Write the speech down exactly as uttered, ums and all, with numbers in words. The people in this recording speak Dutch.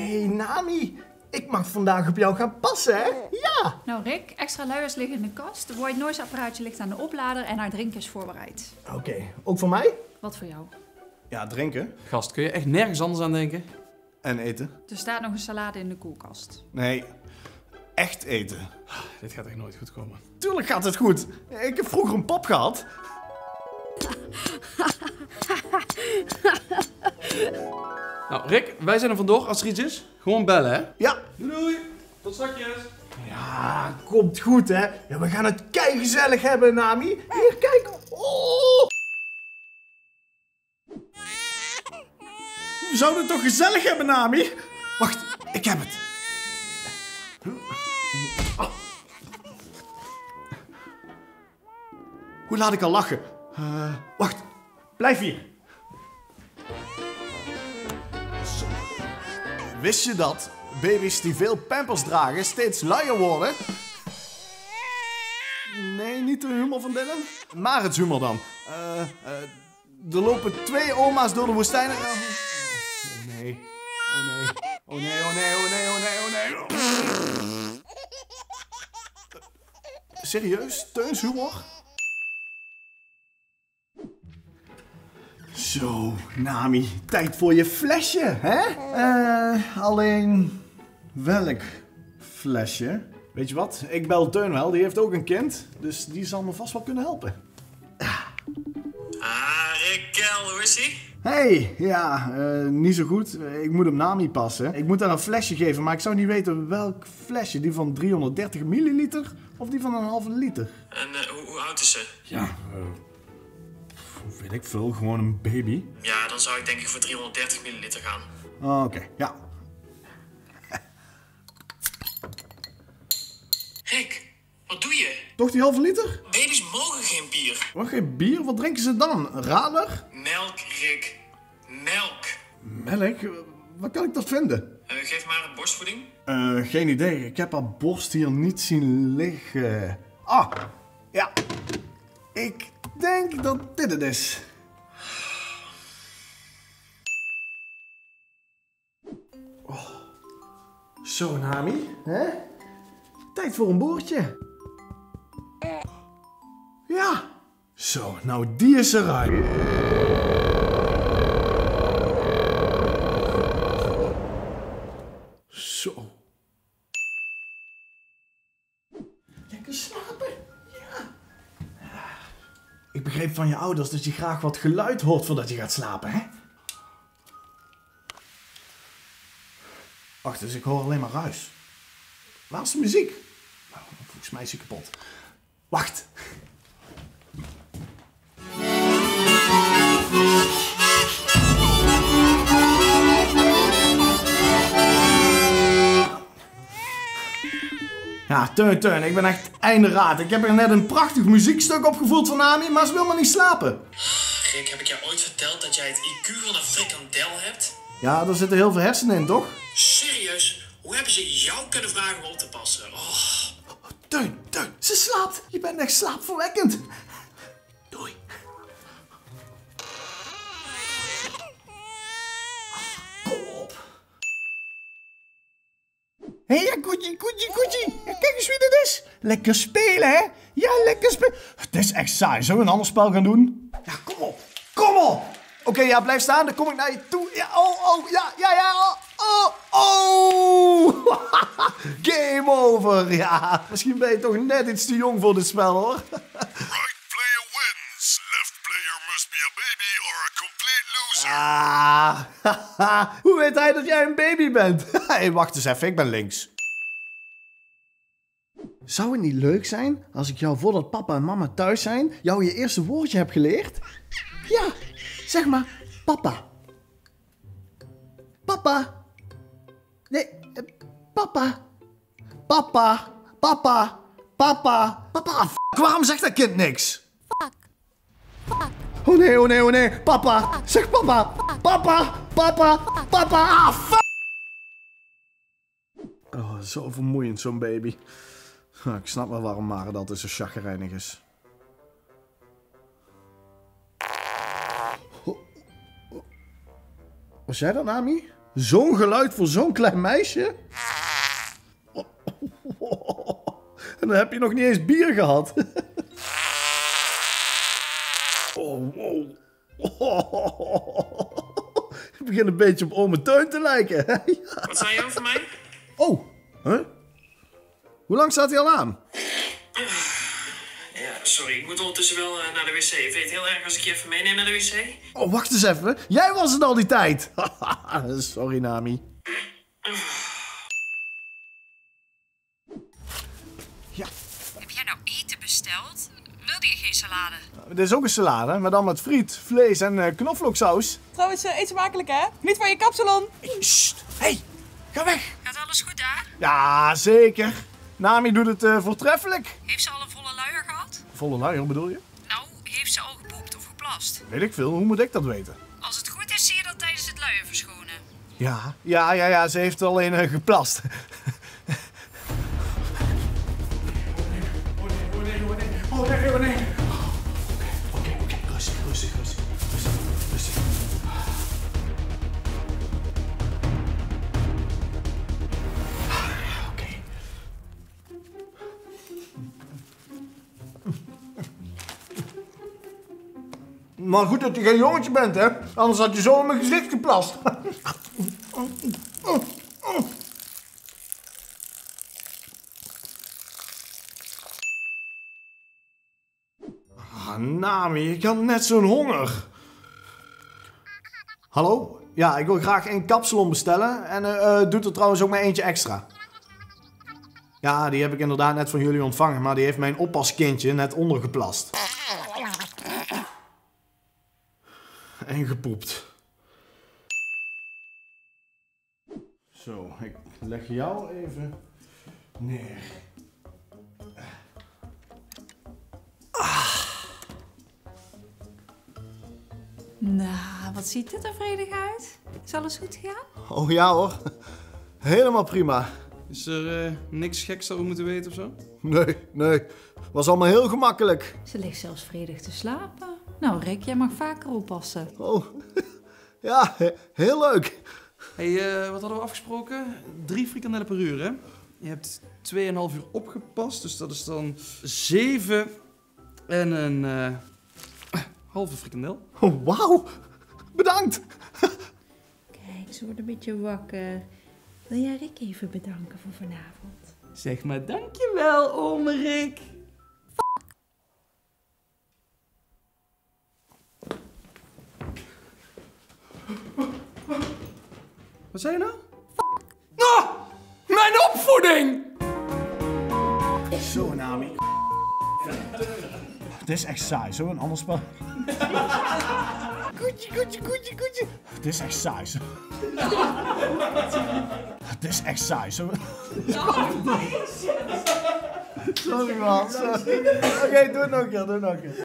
Hey Nami, ik mag vandaag op jou gaan passen, hè? Ja! Nou Rick, extra luiers liggen in de kast, de white noise apparaatje ligt aan de oplader en haar drinken is voorbereid. Oké, okay. Ook voor mij? Wat voor jou? Ja, drinken. Gast, kun je echt nergens anders aan denken? En eten. Er staat nog een salade in de koelkast. Nee, echt eten. Dit gaat echt nooit goed komen. Tuurlijk gaat het goed. Ik heb vroeger een pop gehad. Nou, Rick, wij zijn er vandoor. Als er iets is, gewoon bellen, hè? Ja. Doei doei. Tot straks. Ja, komt goed, hè? Ja, we gaan het keigezellig hebben, Nami. Hier, kijk. Oh! We zouden het toch gezellig hebben, Nami? Wacht, ik heb het. Oh. Hoe laat ik al lachen? Uh, wacht, blijf hier. Zo. Wist je dat baby's die veel pampers dragen steeds luier worden? Nee, niet de humor van Dylan. Maar het humor dan. Uh, uh, er lopen twee oma's door de woestijn. Oh nee. Oh nee. Oh nee, oh nee, oh nee, oh nee, oh nee. Serieus? Teuns humor? Zo, Nami. Tijd voor je flesje, hè? Uh, alleen... welk flesje? Weet je wat? Ik bel Teun wel. Die heeft ook een kind. Dus die zal me vast wel kunnen helpen. Ah, Rikkel, hoe is ie? Hey, ja, uh, niet zo goed. Ik moet hem Nami passen. Ik moet haar een flesje geven, maar ik zou niet weten welk flesje. Die van driehonderddertig milliliter of die van een halve liter. En uh, hoe, hoe oud is ze? Ja, uh, weet ik veel. Gewoon een baby. Ja, dan zou ik denk ik voor driehonderddertig milliliter gaan. Oké, okay, ja. Rick, wat doe je? Toch die halve liter? Baby's mogen geen bier. Wat, geen bier? Wat drinken ze dan? Radler? Melk, Rick. Melk. Melk? Waar kan ik dat vinden? Uh, geef maar een borstvoeding. Uh, geen idee. Ik heb haar borst hier niet zien liggen. Ah, ja. Ik denk dat dit het is. Oh. Zo, Nami. Hè? Tijd voor een boertje. Ja. Zo, nou die is eruit. Zo. Lekker slapen. Ja. Ik begreep van je ouders dat je graag wat geluid hoort voordat je gaat slapen, hè? Wacht, dus ik hoor alleen maar ruis. Waar is de muziek? Nou, volgens mij is hij kapot. Wacht. Ja, Teun, Teun, ik ben echt einde raad. Ik heb er net een prachtig muziekstuk opgevoerd van Nami, maar ze wil maar niet slapen. Rick, heb ik jou ooit verteld dat jij het I Q van een frikandel hebt? Ja, er zitten heel veel hersenen in, toch? Serieus? Hoe hebben ze jou kunnen vragen om op te passen? Oh. Teun, Teun, ze slaapt. Je bent echt slaapverwekkend. Doei. Kom op. Hé, hey, ja, Koetje, Koetje, Koetje. Ja, kijk eens wie dit is. Lekker spelen, hè? Ja, lekker spelen. Het is echt saai. Zullen we een ander spel gaan doen? Ja, kom op. Kom op. Oké, okay, ja, blijf staan. Dan kom ik naar je toe. Ja, oh, oh, ja, ja, ja. Oh, oh. Game over. Ja, misschien ben je toch net iets te jong voor dit spel, hoor. Right player wins. Left player must be a baby or a complete loser. Ah, hoe weet hij dat jij een baby bent? Hey, wacht eens even, ik ben links. Zou het niet leuk zijn als ik jou voordat papa en mama thuis zijn, jou je eerste woordje heb geleerd? Ja, zeg maar papa. Papa. Nee, eh, papa. Papa. Papa. Papa. Papa. Ah, f***, waarom zegt dat kind niks? Fuck. Fuck. Oh nee, oh nee, oh nee. Papa. Zeg papa. Papa. Papa. Papa. Ah, fuck. Oh, zo vermoeiend, zo'n baby. Ik snap wel waarom Mare dat zo chagrijnig is. Was jij dat, Nami? Zo'n geluid voor zo'n klein meisje? En dan heb je nog niet eens bier gehad. Oh, wow. Het begint een beetje op ome Teun te lijken. Wat zei je over mij? Oh, huh? Hoe lang staat hij al aan? Ja, sorry, ik moet ondertussen wel uh, naar de wc. Vind je het heel erg als ik je even meeneem naar de wc? Oh, wacht eens even. Jij was het al die tijd. Sorry, Nami. Ja, Heb jij nou eten besteld? Wilde je geen salade? dit is ook een salade, maar dan met friet, vlees en uh, knoflooksaus. Trouwens, uh, eet smakelijk hè? Niet van je kapsalon. Hey, sst. Hey, ga weg. Gaat alles goed daar? Ja, zeker. Nami doet het uh, voortreffelijk. Heeft ze al een volle luier gehad? Volle luier, bedoel je? Nou, heeft ze al gepoept of geplast? Weet ik veel, hoe moet ik dat weten? Als het goed is, zie je dat tijdens het luier verschonen. Ja, ja, ja, ja, ze heeft alleen uh, geplast. Oh nee, oh nee, oh nee, oh nee. Oké, oké, rustig, rustig, rustig. Rustig, rustig. Oké. Maar goed dat je geen jongetje bent, hè? Anders had je zo in mijn gezicht geplast. Ah, Nami, ik had net zo'n honger. Hallo? Ja, ik wil graag één kapsalon bestellen. En uh, uh, doet er trouwens ook maar eentje extra. Ja, die heb ik inderdaad net van jullie ontvangen. Maar die heeft mijn oppaskindje net ondergeplast. En gepoept. Zo, ik leg jou even neer. Nou, wat ziet dit er vredig uit? Is alles goed gegaan? Oh ja hoor, helemaal prima. Is er uh, niks geks dat we moeten weten of zo? Nee, nee, was allemaal heel gemakkelijk. Ze ligt zelfs vredig te slapen. Nou, Rick, jij mag vaker oppassen. Oh, ja, he- heel leuk. Hé, hey, uh, wat hadden we afgesproken? Drie frikandellen per uur, hè? Je hebt tweeënhalf uur opgepast, dus dat is dan zeven en een uh, halve frikandel. Oh, wauw, bedankt. Kijk, ze wordt een beetje wakker. Wil jij Rick even bedanken voor vanavond? Zeg maar dankjewel, ome Rick. Wat zei je nou? Ah, mijn opvoeding! Zo, Nami. Het is echt saai, zo een ander spel. Koetje, koetje, koetje, koetje. Het is echt saai, zo. Het is echt saai, zo. Sorry man, sorry. Oké, okay, doe het nog een keer, doe het nog een keer.